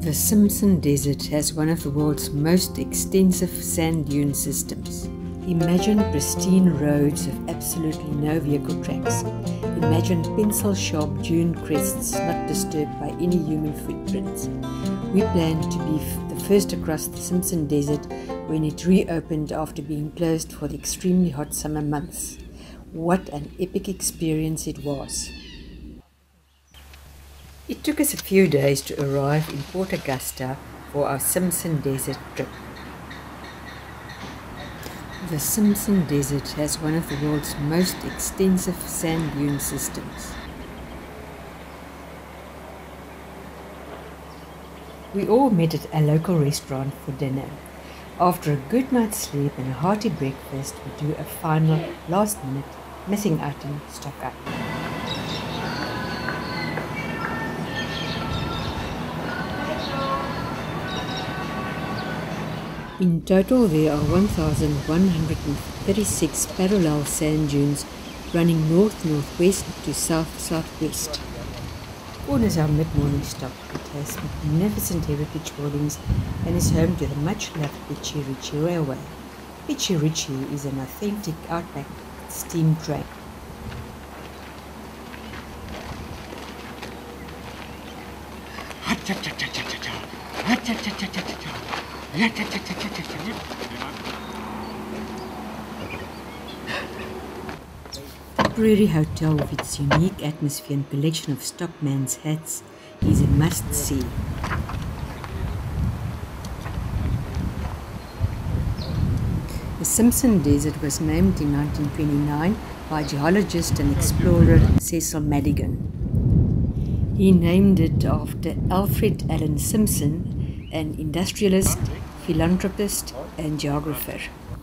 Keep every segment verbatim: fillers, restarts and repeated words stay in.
The Simpson Desert has one of the world's most extensive sand dune systems. Imagine pristine roads of absolutely no vehicle tracks. Imagine pencil-sharp dune crests not disturbed by any human footprints. We plan to be the first across the Simpson Desert when it reopened after being closed for the extremely hot summer months. What an epic experience it was! It took us a few days to arrive in Port Augusta for our Simpson Desert trip. The Simpson Desert has one of the world's most extensive sand dune systems. We all met at a local restaurant for dinner. After a good night's sleep and a hearty breakfast, we do a final, last-minute, missing item stock-up. In total, there are one thousand one hundred thirty-six parallel sand dunes running north-northwest to south-southwest. Corn is our mid-morning stop. It has magnificent heritage buildings and is home to the much-loved Pichi Ritchie Railway. Pichi Ritchie is an authentic outback steam train. The Prairie Hotel, with its unique atmosphere and collection of stockman's hats, is a must-see. The Simpson Desert was named in nineteen twenty-nine by geologist and explorer Cecil Madigan. He named it after Alfred Allen Simpson, an industrialist, philanthropist, and geographer.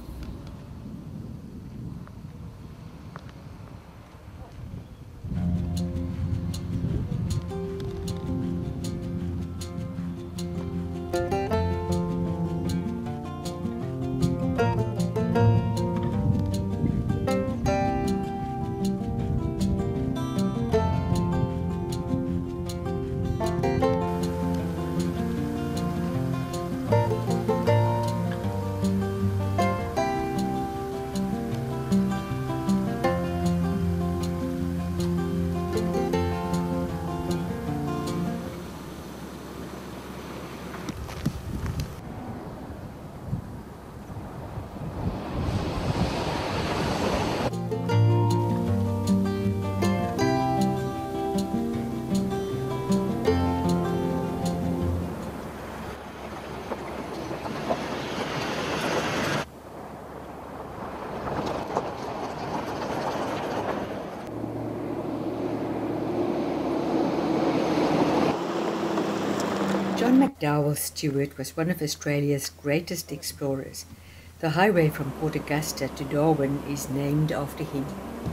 John McDowell Stuart was one of Australia's greatest explorers. The highway from Port Augusta to Darwin is named after him.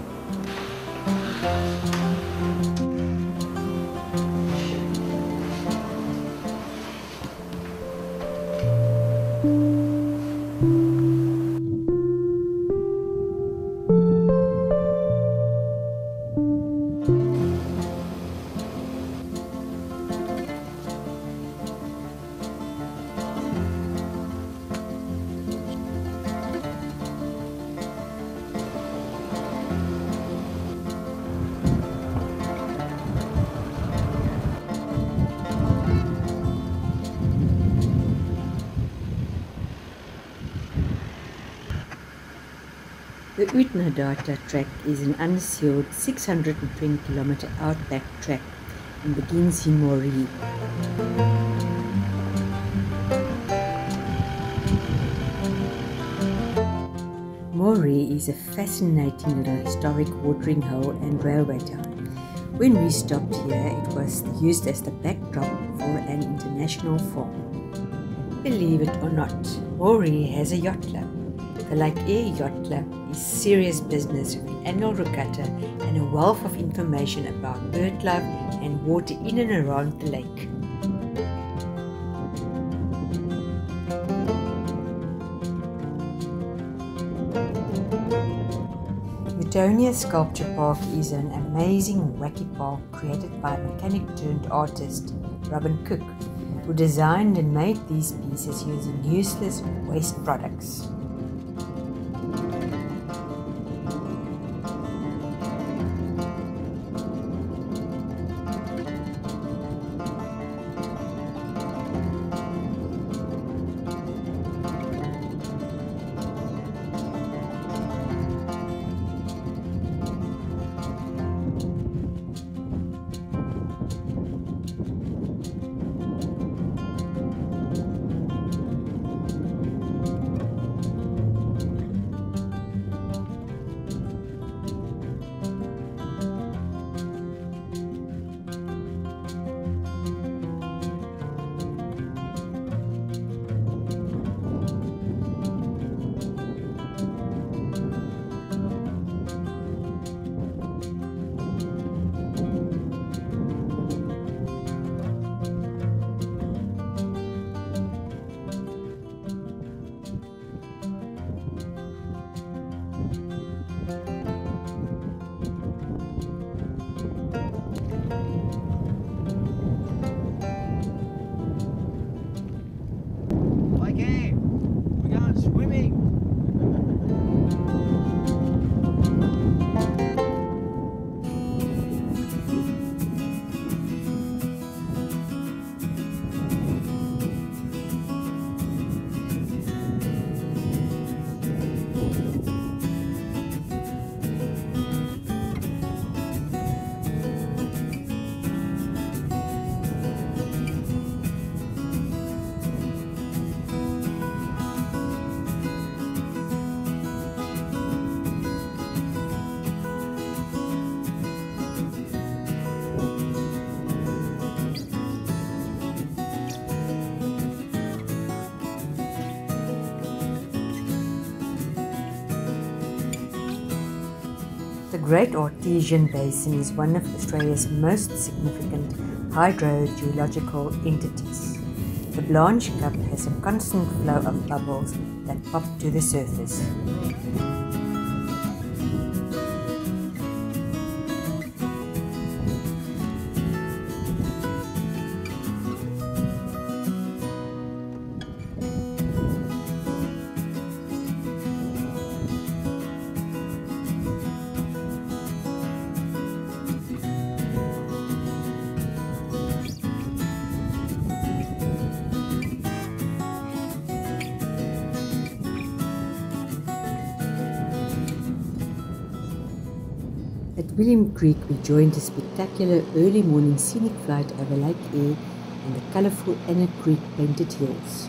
The Widman track is an unsealed six hundred twenty kilometer outback track and begins in Maree. Maree is a fascinating little historic watering hole and railway town. When we stopped here, it was used as the backdrop for an international farm. Believe it or not, Maree has a yacht club. The Lake Air Yacht Club is serious business with an annual regatta and a wealth of information about bird life and water in and around the lake. Mutonia Sculpture Park is an amazing wacky park created by mechanic turned artist Robin Cook. who designed and made these pieces using useless waste products. The Great Artesian Basin is one of Australia's most significant hydrogeological entities. The Blanche Cup has a constant flow of bubbles that pop to the surface. At William Creek, we joined a spectacular early morning scenic flight over Lake Eyre and the colourful Anna Creek painted hills.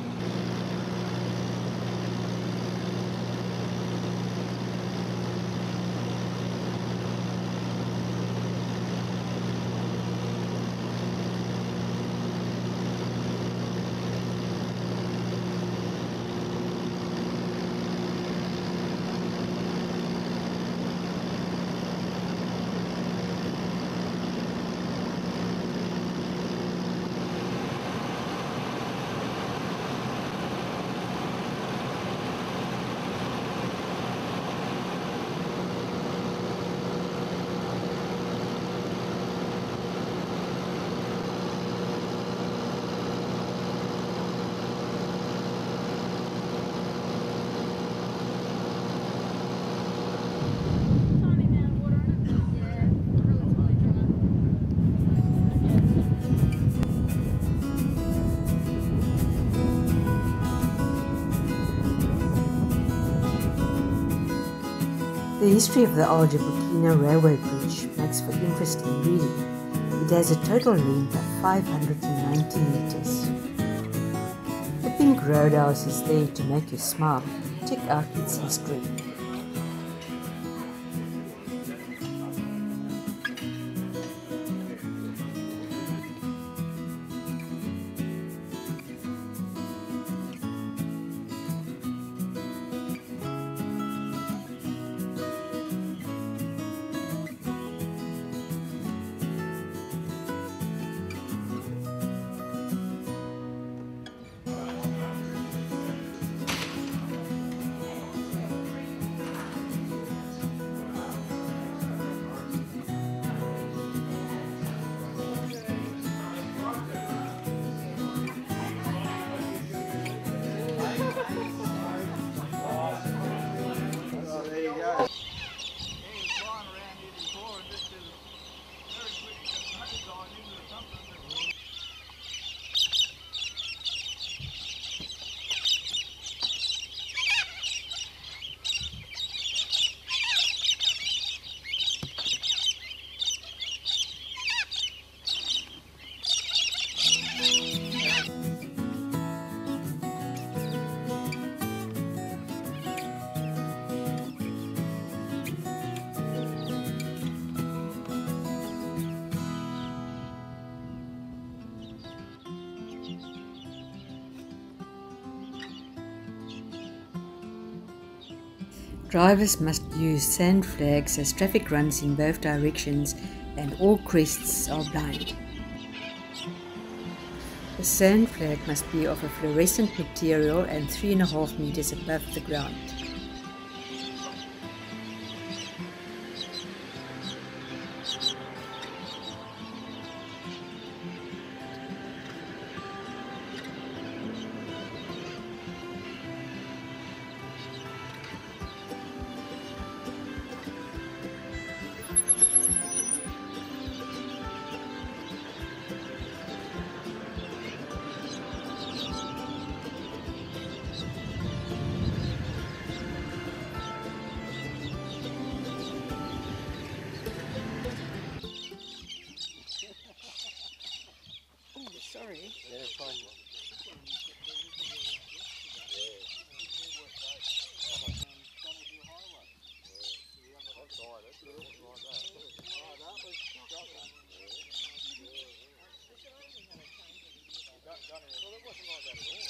The history of the Algebullcullia railway bridge makes for interesting reading. It has a total length of five hundred ninety meters. The pink roadhouse is there to make you smile. Check out its history. Drivers must use sand flags as traffic runs in both directions and all crests are blind. The sand flag must be of a fluorescent material and three and a half meters above the ground. Sorry. Yeah, fine. Well, it wasn't like that at all.